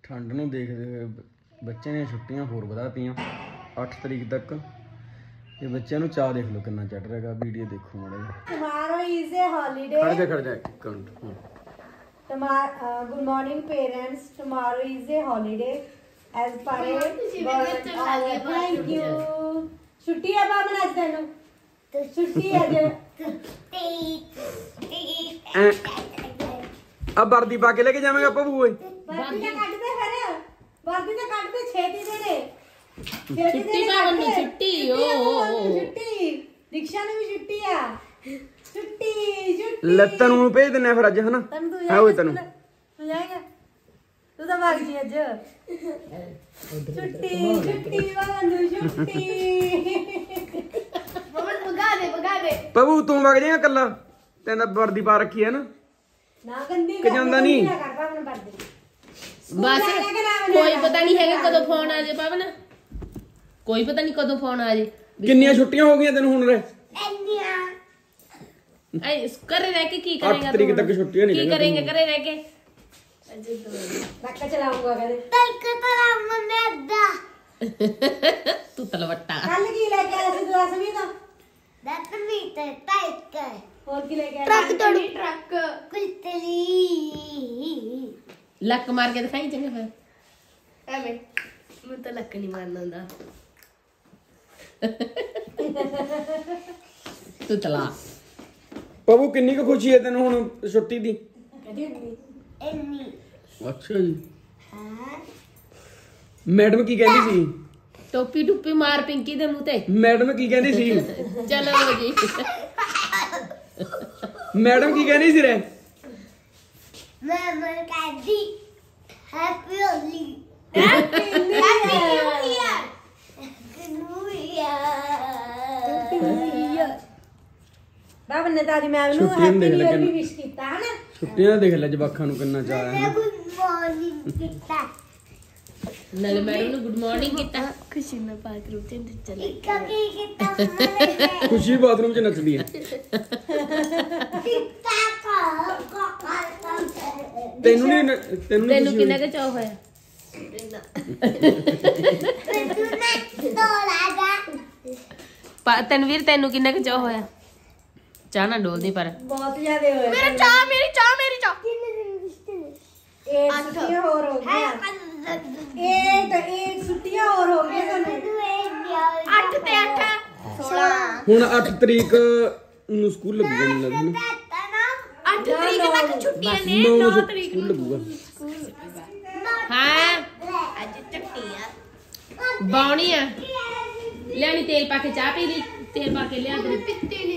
ठंड नूं देखदे होए बच्चे ने छुट्टियां होर वधातियां 8 तरीक तक। ये बच्चों नूं चाह देख लो कितना चढ़ रहेगा। वीडियो देखो माड़ा जिहा। Tomorrow is a holiday. खड़ जा Good morning, parents. Tomorrow is a holiday. As per a thank you. छुट्टी है बाबा आज तेनू तो छुट्टी है जे अब वर्दी पा के लेके जावेंगा पप्पू ओए। वर्दी तो काट दे फिर वर्दी तो काट दे छेती दे रे छुट्टी पावन छुट्टी ओ छुट्टी दीक्षा ने भी छुट्टी है छुट्टी छुट्टी लत्तन नूं भेज देने फिर अज है ना है ओए तन्नू तू जाएगा तू तो भाग जी अज छुट्टी छुट्टी बाबू छुट्टी भगा दे पप्पू तू वग जाएगा कल्ला तेन वर्दी पा रखी है ना ना गंदी कि जांदा नहीं बस कोई पता नहीं है कदों फोन आ जाए पावन कोई पता नहीं कदों फोन आ जाए किन्नियां छुट्टियां हो गई तेन हुण रे करे रह के की करेगा 8 तरीक तक छुट्टियां नहीं की करेंगे करे रह के धक्का चलाऊंगा कहते तू तलवट्टा कल की लेके आया सी दुआ सभी तो और की लेके आया ट्रक कुलतली लक मार के दिखाई चंगा फिर मैं तो लक नहीं मारना ਹੁੰਦਾ तू तला पप्पू किन्नी को खुशी है तेन हुण छुट्टी दी ਇੰਨੀ अच्छा जी मैडम की कहंदी सी टोपी टुप्पी मार पिंकी दे मुंह ते मैडम की कहंदी सी चलो जी मैडम की कहनी सी रे मैं कहती happy Holi happy new year बाबा ने तारी मैम नु हैप्पी न्यू ईयर भी विश कीता है ना छुट्टियां देख ले जवाखां नु कितना चाह है गुड मॉर्निंग कीता नाले मैडम ने गुड मॉर्निंग कीता खुशी में बाथरूम च चले की कीता खुशी बाथरूम च नचदी है तेनू तेनू किन्ना के चाह होया तनवीर तेनू किन्ना के चाह होया चाह ना डोल दी पर बहुत ज्यादा होया मेरी चाह एक छुट्टियां और हो गया एक छुट्टियां और हो गया 8 ते 8 हुण 8 तरीक नु स्कूल लगूगा नहीं लगना 8 तरीक तक छुट्टियां ने 9 तरीक स्कूल लगूगा हां आज छुट्टियां बावनी है लियानी तेल पा के चाह पी ली तेल पा के लिया दे पित्ते ने